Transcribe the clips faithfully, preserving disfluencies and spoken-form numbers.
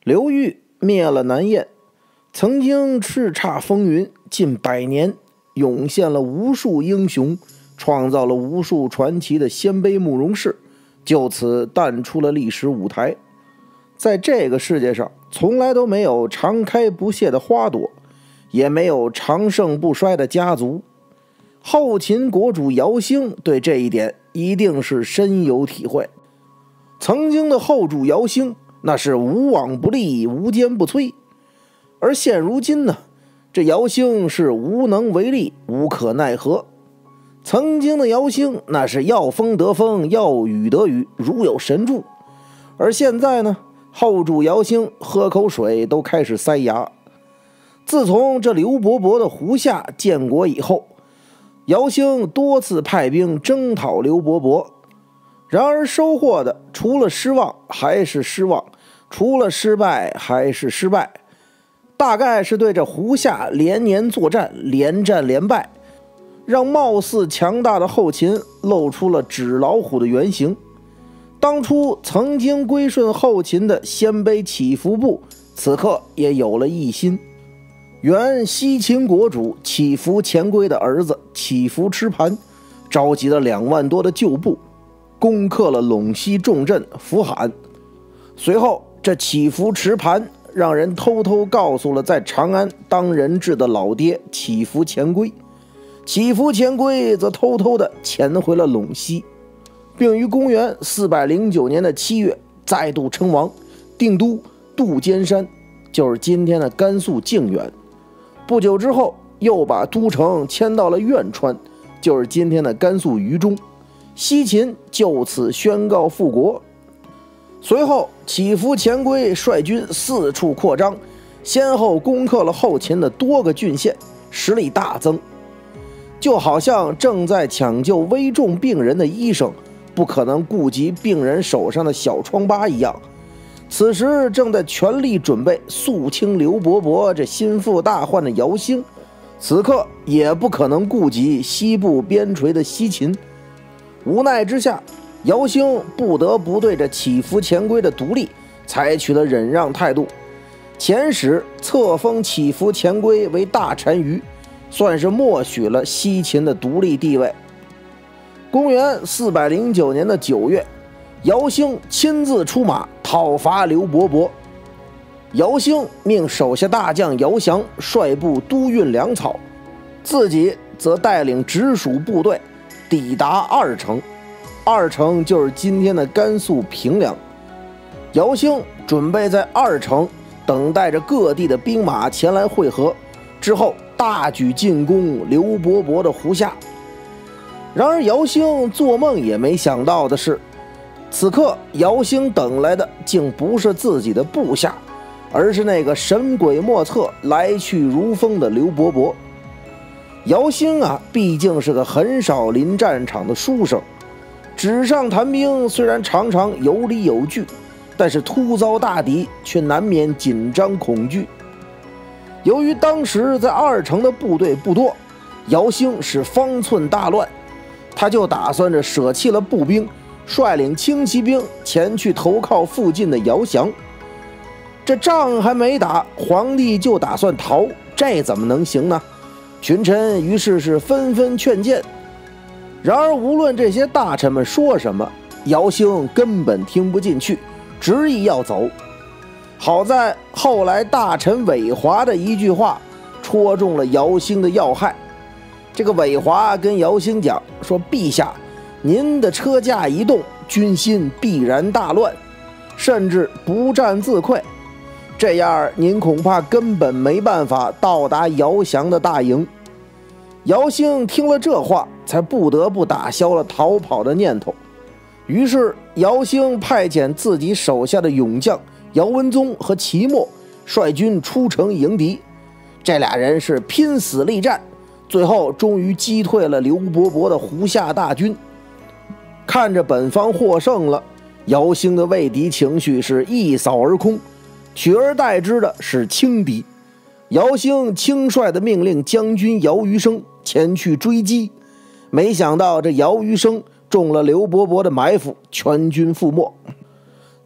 刘裕灭了南燕，曾经叱咤风云近百年，涌现了无数英雄，创造了无数传奇的鲜卑慕容氏，就此淡出了历史舞台。在这个世界上，从来都没有常开不谢的花朵，也没有长盛不衰的家族。后秦国主姚兴对这一点一定是深有体会。曾经的后主姚兴，那是无往不利，无坚不摧。而现如今呢，这姚兴是无能为力，无可奈何。曾经的姚兴，那是要风得风，要雨得雨，如有神助。而现在呢，后主姚兴喝口水都开始塞牙。自从这刘伯伯的胡夏建国以后，姚兴多次派兵征讨刘伯伯，然而收获的除了失望还是失望，除了失败还是失败。大概是对这胡夏连年作战，连战连败，让貌似强大的后秦露出了纸老虎的原形。当初曾经归顺后秦的鲜卑乞伏部，此刻也有了异心。原西秦国主乞伏前归的儿子乞伏吃盘，召集了两万多的旧部，攻克了陇西重镇扶罕。随后这乞伏吃盘让人偷偷告诉了在长安当人质的老爹乞伏前归，乞伏前归则偷偷地潜回了陇西，并于公元四百零九年的七月再度称王，定都杜鹃山，就是今天的甘肃靖远。不久之后又把都城迁到了苑川，就是今天的甘肃榆中。西秦就此宣告复国。随后乞伏前归率军四处扩张，先后攻克了后秦的多个郡县，实力大增。就好像正在抢救危重病人的医生不可能顾及病人手上的小疮疤一样，此时正在全力准备肃清刘伯伯这心腹大患的姚兴，此刻也不可能顾及西部边陲的西秦。无奈之下，姚兴不得不对着乞伏前归的独立采取了忍让态度，遣使册封乞伏前归为大单于，算是默许了西秦的独立地位。公元四百零九年的九月，姚兴亲自出马讨伐刘伯伯。姚兴命手下大将姚祥率部督运粮草，自己则带领直属部队抵达二城，二城就是今天的甘肃平凉。姚兴准备在二城等待着各地的兵马前来会合，之后大举进攻刘伯伯的胡夏。然而姚兴做梦也没想到的是，此刻姚兴等来的竟不是自己的部下，而是那个神鬼莫测来去如风的刘伯伯。姚兴啊，毕竟是个很少临战场的书生，纸上谈兵虽然常常有理有据，但是突遭大敌却难免紧张恐惧。由于当时在二城的部队不多，姚兴是方寸大乱，他就打算着舍弃了步兵，率领轻骑兵前去投靠附近的姚祥。这仗还没打，皇帝就打算逃，这怎么能行呢？群臣于是是纷纷劝谏。然而无论这些大臣们说什么，姚兴根本听不进去，执意要走。好在后来大臣韦华的一句话戳中了姚兴的要害。这个韦华跟姚兴讲说，陛下，您的车驾一动，军心必然大乱，甚至不战自溃，这样您恐怕根本没办法到达姚祥的大营。姚兴听了这话，才不得不打消了逃跑的念头。于是姚兴派遣自己手下的勇将姚文宗和齐默率军出城迎敌，这俩人是拼死力战，最后终于击退了刘伯伯的胡夏大军。看着本方获胜了，姚兴的畏敌情绪是一扫而空，取而代之的是轻敌。姚兴轻率地命令将军姚余生前去追击，没想到这姚余生中了刘伯伯的埋伏，全军覆没。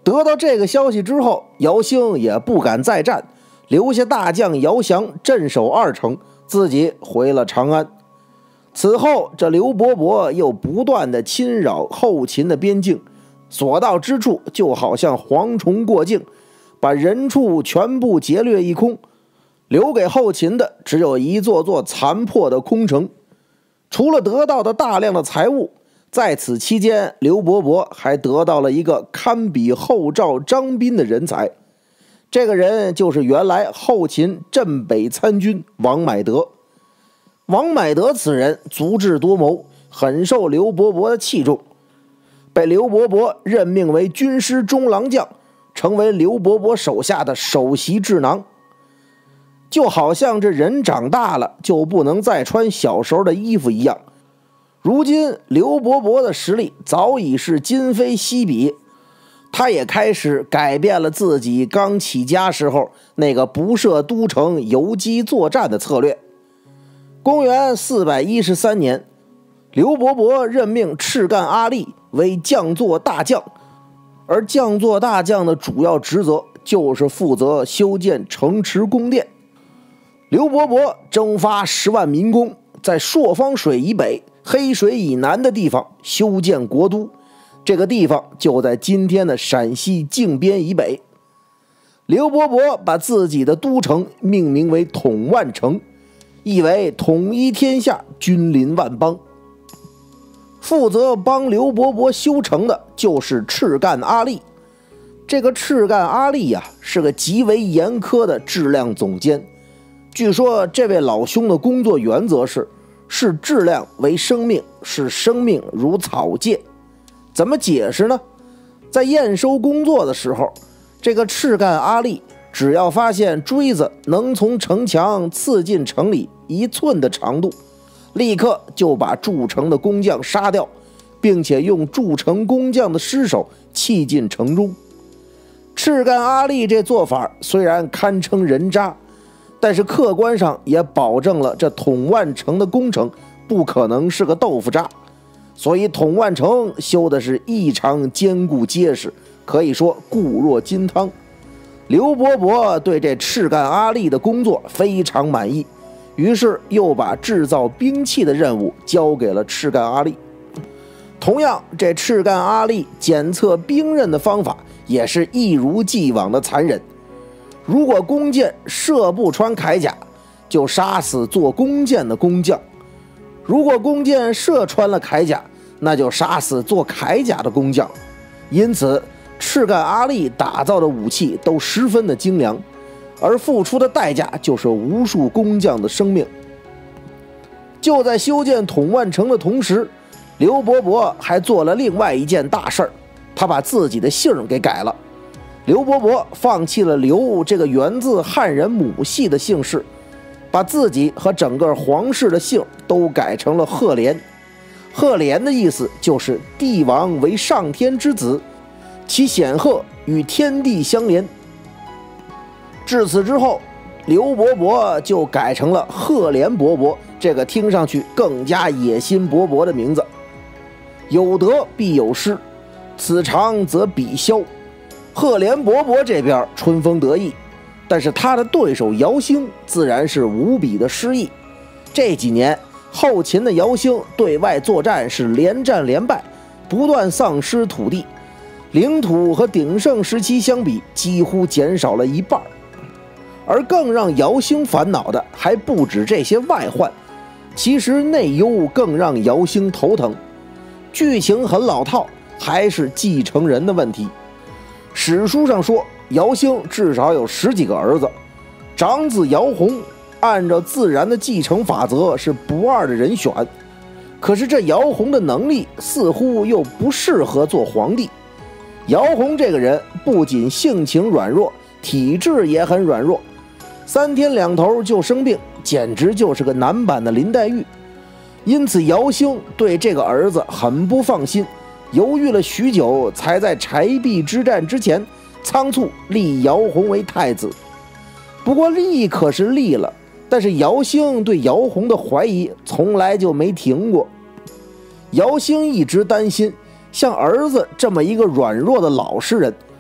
得到这个消息之后，姚兴也不敢再战，留下大将姚祥镇守二城，自己回了长安。此后，这刘伯伯又不断的侵扰后秦的边境，所到之处就好像蝗虫过境，把人畜全部劫掠一空，留给后秦的只有一座座残破的空城。除了得到的大量的财物，在此期间，刘伯伯还得到了一个堪比后赵张宾的人才，这个人就是原来后秦镇北参军王买德。王买德此人足智多谋，很受刘伯伯的器重，被刘伯伯任命为军师中郎将，成为刘伯伯手下的首席智囊。就好像这人长大了就不能再穿小时候的衣服一样，如今刘伯伯的实力早已是今非昔比，他也开始改变了自己刚起家时候那个不设都城游击作战的策略。公元四百一十三年，刘伯伯任命赤干阿力为将作大将，而将作大将的主要职责就是负责修建城池宫殿。刘伯伯征发十万民工，在朔方水以北、黑水以南的地方修建国都，这个地方就在今天的陕西靖边以北。刘伯伯把自己的都城命名为统万城，意为统一天下，君临万邦。负责帮刘伯伯修城的就是赤干阿力。这个赤干阿力呀、啊，是个极为严苛的质量总监。据说这位老兄的工作原则是视质量为生命，视生命如草芥。怎么解释呢？在验收工作的时候，这个赤干阿力只要发现锥子能从城墙刺进城里一寸的长度，立刻就把筑城的工匠杀掉，并且用筑城工匠的尸首弃进城中。赤干阿力这做法虽然堪称人渣，但是客观上也保证了这统万城的工程不可能是个豆腐渣，所以统万城修的是异常坚固结实，可以说固若金汤。刘伯伯对这赤干阿力的工作非常满意，于是又把制造兵器的任务交给了赤干阿力。同样，这赤干阿力检测兵刃的方法也是一如既往的残忍。如果弓箭射不穿铠甲，就杀死做弓箭的工匠；如果弓箭射穿了铠甲，那就杀死做铠甲的工匠。因此，赤干阿力打造的武器都十分的精良，而付出的代价就是无数工匠的生命。就在修建统万城的同时，刘伯伯还做了另外一件大事儿，他把自己的姓给改了。刘伯伯放弃了刘这个源自汉人母系的姓氏，把自己和整个皇室的姓都改成了赫连。赫连的意思就是帝王为上天之子，其显赫与天地相连。至此之后，刘伯伯就改成了赫连伯伯，这个听上去更加野心勃勃的名字。有得必有失，此长则彼消。赫连伯伯这边春风得意，但是他的对手姚兴自然是无比的失意。这几年后秦的姚兴对外作战是连战连败，不断丧失土地，领土和鼎盛时期相比几乎减少了一半。而更让姚兴烦恼的还不止这些外患，其实内忧更让姚兴头疼。剧情很老套，还是继承人的问题。史书上说，姚兴至少有十几个儿子，长子姚宏按照自然的继承法则是不二的人选，可是这姚宏的能力似乎又不适合做皇帝。姚宏这个人不仅性情软弱，体质也很软弱，三天两头就生病，简直就是个男版的林黛玉。因此姚兴对这个儿子很不放心，犹豫了许久，才在柴壁之战之前仓促立姚宏为太子。不过立可是立了，但是姚兴对姚宏的怀疑从来就没停过。姚兴一直担心，像儿子这么一个软弱的老实人，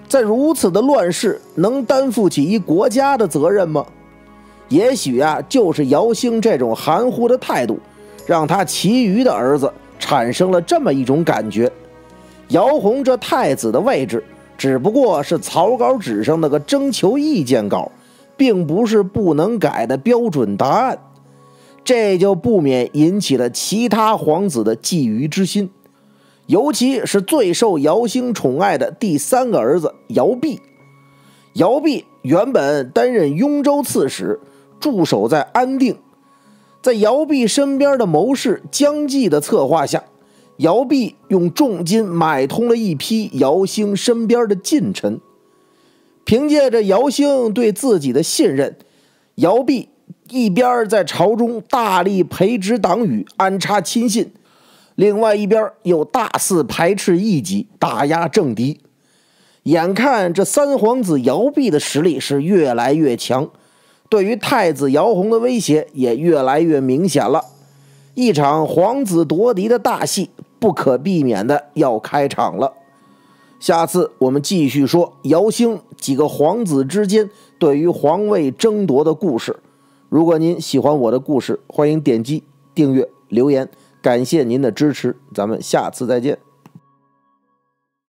在如此的乱世，能担负起一国家的责任吗？也许啊，就是姚兴这种含糊的态度，让他其余的儿子产生了这么一种感觉：姚宏这太子的位置，只不过是草稿纸上那个征求意见稿，并不是不能改的标准答案。这就不免引起了其他皇子的觊觎之心。尤其是最受姚兴宠爱的第三个儿子姚弼。姚弼原本担任雍州刺史，驻守在安定。在姚弼身边的谋士姜济的策划下，姚弼用重金买通了一批姚兴身边的近臣。凭借着姚兴对自己的信任，姚弼一边在朝中大力培植党羽，安插亲信，另外一边又大肆排斥异己，打压政敌。眼看这三皇子姚弼的实力是越来越强，对于太子姚宏的威胁也越来越明显了。一场皇子夺嫡的大戏不可避免的要开场了。下次我们继续说姚兴几个皇子之间对于皇位争夺的故事。如果您喜欢我的故事，欢迎点击订阅留言，感谢您的支持，咱们下次再见。